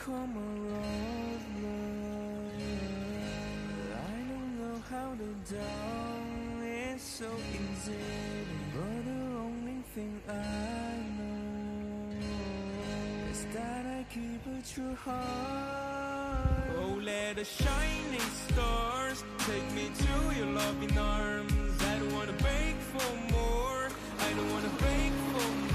come a roadblock. I don't know how to down, it's so easy. But the only thing I know is that I keep a true heart. Oh, let the shining stars take me to your loving arms. I don't wanna beg for more, I don't wanna beg for more.